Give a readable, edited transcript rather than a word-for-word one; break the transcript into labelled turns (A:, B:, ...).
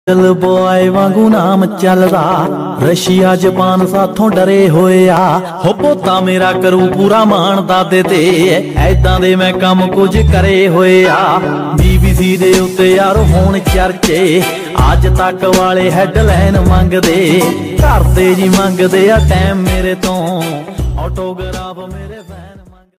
A: दिल बॉय वांगू नाम चलदा, रशिया जापान साथों डरे होए आ। हो पोता मेरा करूं पूरा मान दादे ते, ऐदां दे मैं कम कुछ करे होए आ। BBC दे उत्ते यार होण चर्चे, अज तक वाले हैडलाइन मंगदे, घर दे जी मंगदे आ टाइम मेरे तो, ऑटोग्राफ मेरे फैन।